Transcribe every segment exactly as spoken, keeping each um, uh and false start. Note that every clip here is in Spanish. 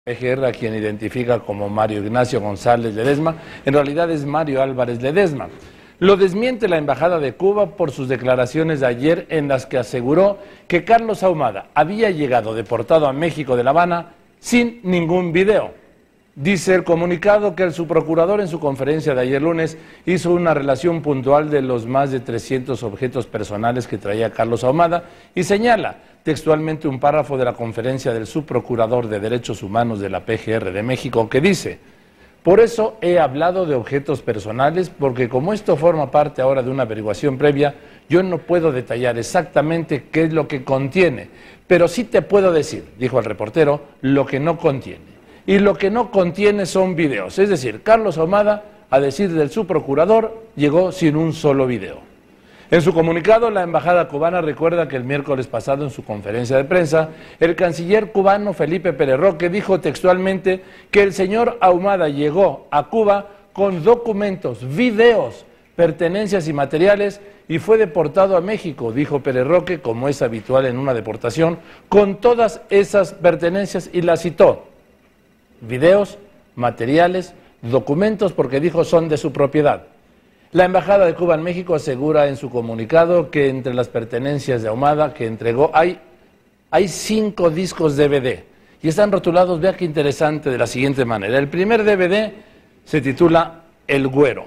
P G R, a quien identifica como Mario Ignacio González Ledesma, en realidad es Mario Álvarez Ledesma. Lo desmiente la Embajada de Cuba por sus declaraciones de ayer en las que aseguró que Carlos Ahumada había llegado deportado a México de La Habana sin ningún video. Dice el comunicado que el subprocurador en su conferencia de ayer lunes hizo una relación puntual de los más de trescientos objetos personales que traía Carlos Ahumada y señala textualmente un párrafo de la conferencia del subprocurador de Derechos Humanos de la P G R de México que dice: por eso he hablado de objetos personales, porque como esto forma parte ahora de una averiguación previa, yo no puedo detallar exactamente qué es lo que contiene, pero sí te puedo decir, dijo el reportero, lo que no contiene. Y lo que no contiene son videos, es decir, Carlos Ahumada, a decir del subprocurador, llegó sin un solo video. En su comunicado, la embajada cubana recuerda que el miércoles pasado, en su conferencia de prensa, el canciller cubano Felipe Pérez Roque dijo textualmente que el señor Ahumada llegó a Cuba con documentos, videos, pertenencias y materiales y fue deportado a México, dijo Pérez Roque, como es habitual en una deportación, con todas esas pertenencias y la citó. Videos, materiales, documentos, porque dijo son de su propiedad. La Embajada de Cuba en México asegura en su comunicado que entre las pertenencias de Ahumada que entregó hay, hay cinco discos D V D y están rotulados, vea qué interesante, de la siguiente manera. El primer D V D se titula El Güero.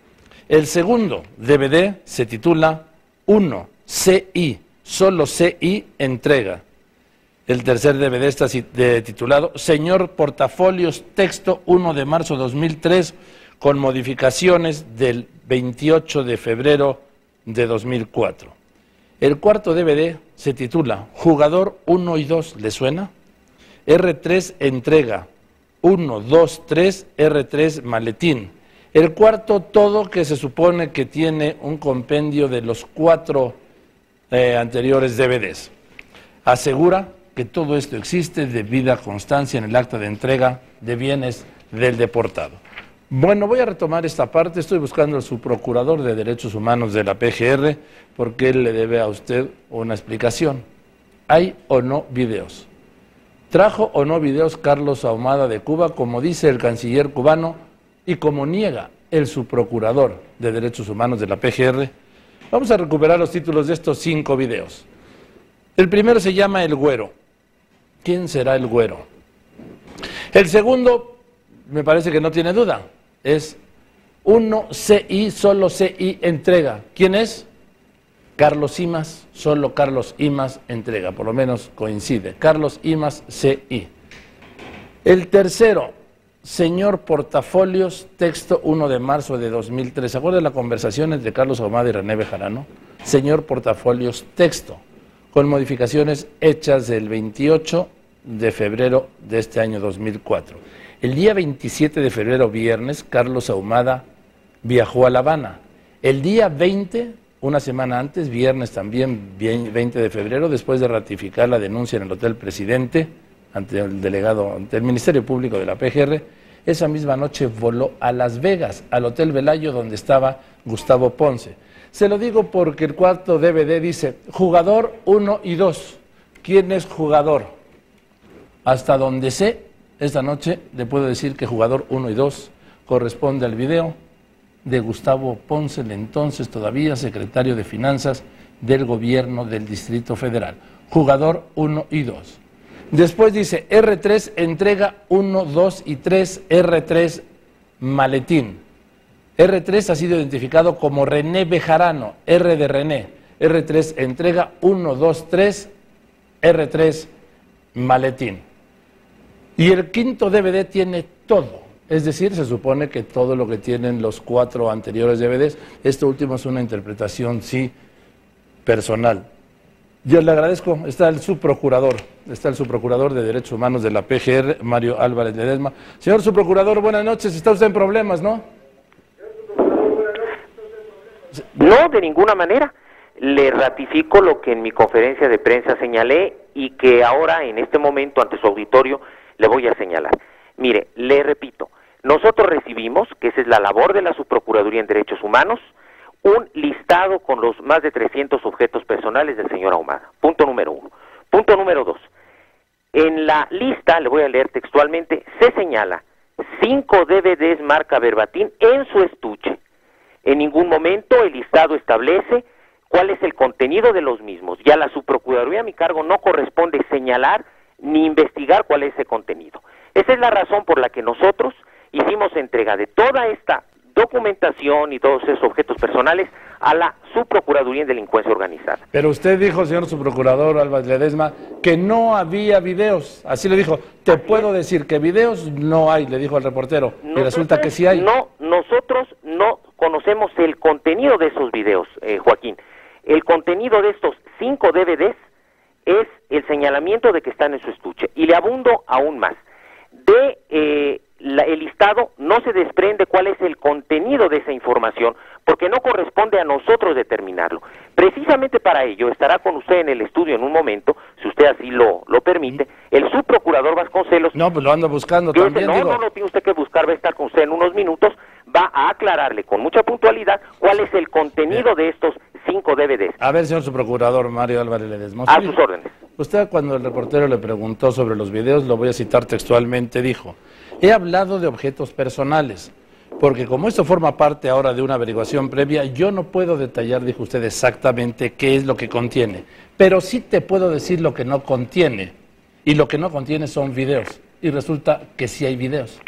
El segundo D V D se titula uno C I, solo C I entrega. El tercer D V D está titulado Señor Portafolios, texto uno de marzo de dos mil tres, con modificaciones del veintiocho de febrero de dos mil cuatro. El cuarto D V D se titula Jugador uno y dos, ¿le suena? R tres entrega uno, dos, tres, R tres maletín. El cuarto todo, que se supone que tiene un compendio de los cuatro eh, anteriores D V Ds. Asegura que todo esto existe debida constancia en el acta de entrega de bienes del deportado. Bueno, voy a retomar esta parte. Estoy buscando al subprocurador de Derechos Humanos de la P G R porque él le debe a usted una explicación. ¿Hay o no videos? ¿Trajo o no videos Carlos Ahumada de Cuba, como dice el canciller cubano y como niega el subprocurador de Derechos Humanos de la P G R? Vamos a recuperar los títulos de estos cinco videos. El primero se llama El Güero. ¿Quién será el Güero? El segundo, me parece que no tiene duda, es uno C I, solo C I entrega. ¿Quién es? Carlos Imas, solo Carlos Imas entrega, por lo menos coincide. Carlos Imas C I. El tercero, Señor Portafolios, texto uno de marzo de dos mil tres. ¿Se acuerdan de la conversación entre Carlos Ahumada y René Bejarano? Señor Portafolios, texto, con modificaciones hechas el veintiocho de febrero de este año dos mil cuatro. El día veintisiete de febrero, viernes, Carlos Ahumada viajó a La Habana. El día veinte, una semana antes, viernes también, veinte de febrero, después de ratificar la denuncia en el Hotel Presidente ante el delegado, ante el Ministerio Público de la P G R, esa misma noche voló a Las Vegas, al Hotel Velayo, donde estaba Gustavo Ponce. Se lo digo porque el cuarto D V D dice Jugador uno y dos. ¿Quién es jugador? Hasta donde sé, esta noche le puedo decir que Jugador uno y dos corresponde al video de Gustavo Ponce, el entonces todavía secretario de Finanzas del gobierno del Distrito Federal. Jugador uno y dos. Después dice R tres entrega uno, dos y tres, R tres maletín. R tres ha sido identificado como René Bejarano, R de René. R tres entrega uno, dos, tres, R tres maletín. Y el quinto D V D tiene todo, es decir, se supone que todo lo que tienen los cuatro anteriores D V Ds, este último es una interpretación, sí, personal. Yo le agradezco, está el subprocurador, está el subprocurador de Derechos Humanos de la P G R, Mario Álvarez Ledesma. Señor subprocurador, buenas noches, está usted en problemas, ¿no? No, de ninguna manera. Le ratifico lo que en mi conferencia de prensa señalé y que ahora, en este momento, ante su auditorio, le voy a señalar. Mire, le repito, nosotros recibimos, que esa es la labor de la Subprocuraduría en Derechos Humanos, un listado con los más de trescientos objetos personales del señor Ahumada. Punto número uno. Punto número dos. En la lista, le voy a leer textualmente, se señala cinco D V Ds marca Verbatim en su estuche. En ningún momento el listado establece cuál es el contenido de los mismos. Ya la subprocuraduría a mi cargo no corresponde señalar ni investigar cuál es ese contenido. Esa es la razón por la que nosotros hicimos entrega de toda esta documentación y todos esos objetos personales a la Subprocuraduría en Delincuencia Organizada. Pero usted dijo, señor subprocurador Álvarez Ledesma, que no había videos. Así le dijo, te Así puedo es. decir que videos no hay, le dijo al reportero. Nosotros, y resulta que sí hay. No, nosotros no conocemos el contenido de esos videos, eh, Joaquín. El contenido de estos cinco D V Ds es el señalamiento de que están en su estuche. Y le abundo aún más. De eh, la, el listado no se desprende cuál es el contenido de esa información, porque no corresponde a nosotros determinarlo. Precisamente para ello estará con usted en el estudio en un momento, si usted así lo, lo permite, el subprocurador Vasconcelos. No, pues lo ando buscando que también. Ese, no, digo... no, no tiene usted que buscar, va a estar con usted en unos minutos, va a aclararle con mucha puntualidad cuál es el contenido Bien. de estos cinco D V Ds. A ver, señor subprocurador Mario Álvarez Ledesma. A sus órdenes. Usted, cuando el reportero le preguntó sobre los videos, lo voy a citar textualmente, dijo: he hablado de objetos personales, porque como esto forma parte ahora de una averiguación previa, yo no puedo detallar, dijo usted, exactamente qué es lo que contiene, pero sí te puedo decir lo que no contiene, y lo que no contiene son videos, y resulta que sí hay videos.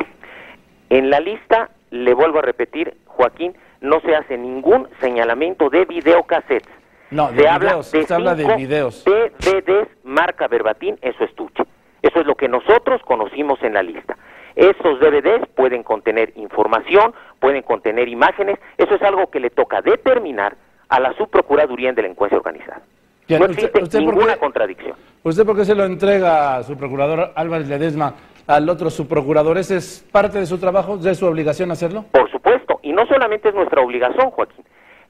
En la lista, le vuelvo a repetir, Joaquín, no se hace ningún señalamiento de videocassettes. No, se de habla videos, de se habla de videos. D V Ds marca Verbatim en su estuche. Eso es lo que nosotros conocimos en la lista. Estos D V Ds pueden contener información, pueden contener imágenes. Eso es algo que le toca determinar a la Subprocuraduría en Delincuencia Organizada. Bien, no existe usted, usted ninguna qué, contradicción. ¿Usted por qué se lo entrega a su procurador Álvarez Ledesma al otro subprocurador? ¿Ese es parte de su trabajo, de su obligación hacerlo? Por supuesto, y no solamente es nuestra obligación, Joaquín.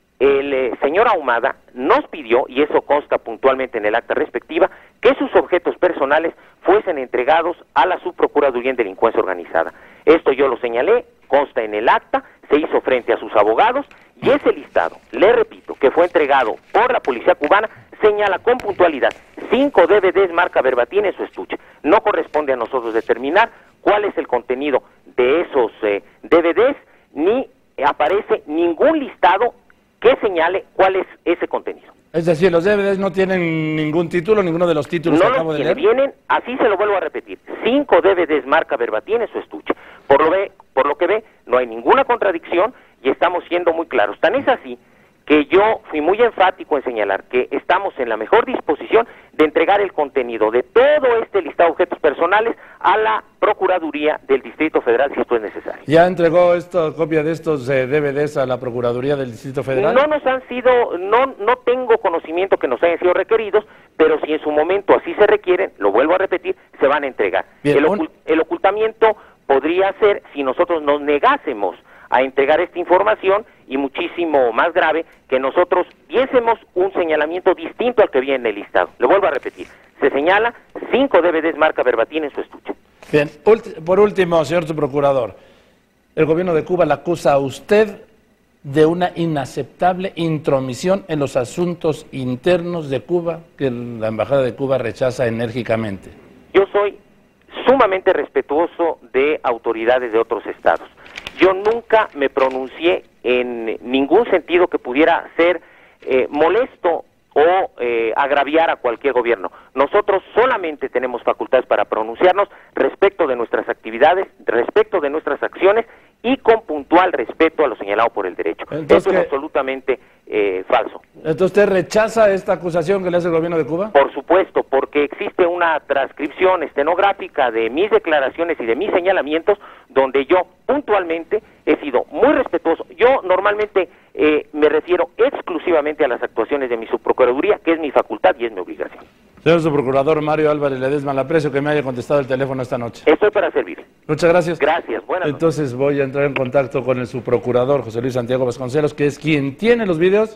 El eh, señor Ahumada nos pidió, y eso consta puntualmente en el acta respectiva, que sus objetos personales fuesen entregados a la Subprocuraduría en Delincuencia Organizada. Esto yo lo señalé, consta en el acta, se hizo frente a sus abogados, y ese listado, le repito, que fue entregado por la Policía Cubana, señala con puntualidad cinco D V Ds marca Verbatim en su estuche. No corresponde a nosotros determinar cuál es el contenido de esos eh, D V Ds, ni aparece ningún listado que señale cuál es ese contenido. Es decir, los D V Ds no tienen ningún título, ninguno de los títulos no que acabo de leer. Vienen, así se lo vuelvo a repetir, cinco D V Ds marca Verbatim en su estuche. Por lo, ve, por lo que ve, no hay ninguna contradicción y estamos siendo muy claros. Tan es así que yo fui muy enfático en señalar que estamos en la mejor disposición de entregar el contenido de todo este listado de objetos personales a la Procuraduría del Distrito Federal si esto es necesario. ¿Ya entregó esta copia de estos eh, D V Ds a la Procuraduría del Distrito Federal? No nos han sido, no, no tengo conocimiento que nos hayan sido requeridos, pero si en su momento así se requieren, lo vuelvo a repetir, se van a entregar. Bien, el, un... ocult el ocultamiento podría ser si nosotros nos negásemos a entregar esta información y muchísimo más grave que nosotros diésemos un señalamiento distinto al que viene en el listado. Le vuelvo a repetir, se señala cinco D V Ds marca Verbatim en su estuche. Bien, por último, señor subprocurador, el gobierno de Cuba le acusa a usted de una inaceptable intromisión en los asuntos internos de Cuba que la Embajada de Cuba rechaza enérgicamente. Yo soy sumamente respetuoso de autoridades de otros estados. Yo nunca me pronuncié en ningún sentido que pudiera ser eh, molesto o eh, agraviar a cualquier gobierno. Nosotros solamente tenemos facultades para pronunciarnos respecto de nuestras actividades, respecto de nuestras acciones y con puntual respeto a lo señalado por el derecho. Entonces, Eso es absolutamente eh, falso. Entonces, ¿usted rechaza esta acusación que le hace el gobierno de Cuba? Por supuesto, porque existe una transcripción estenográfica de mis declaraciones y de mis señalamientos donde yo puntualmente he sido muy respetuoso. Yo normalmente eh, me refiero exclusivamente a las actuaciones de mi subprocuraduría, que es mi facultad y es mi obligación. Señor subprocurador Mario Álvarez Ledesma, le aprecio que me haya contestado el teléfono esta noche. Estoy para servir. Muchas gracias. Gracias, buenas noches. Entonces voy a entrar en contacto con el subprocurador José Luis Santiago Vasconcelos, que es quien tiene los videos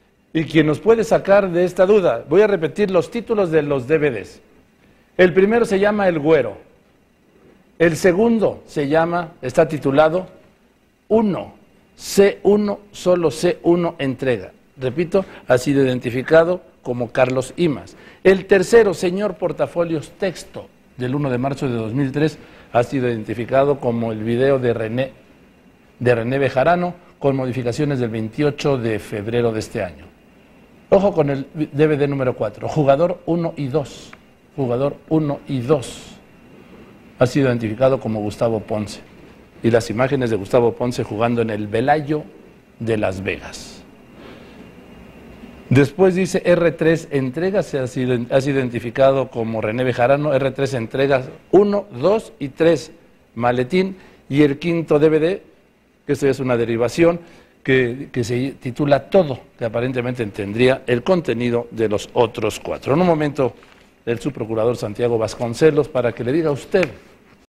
y quien nos puede sacar de esta duda. Voy a repetir los títulos de los D V Ds. El primero se llama El Güero. El segundo se llama, está titulado uno, C uno, solo C uno entrega. Repito, ha sido identificado como Carlos Imas. El tercero, señor Portafolios Texto, del uno de marzo de dos mil tres ha sido identificado como el video de René, de René Bejarano, con modificaciones del veintiocho de febrero de este año. Ojo con el D V D número cuatro, jugador uno y dos, jugador uno y dos, ha sido identificado como Gustavo Ponce, y las imágenes de Gustavo Ponce jugando en el Velayo de Las Vegas. Después dice R tres entregas, se ha sido, ha sido identificado como René Bejarano, R tres entregas uno, dos y tres, maletín, y el quinto D V D, que esto es una derivación, que, que se titula Todo, que aparentemente tendría el contenido de los otros cuatro. En un momento, el subprocurador Santiago Vasconcelos, para que le diga a usted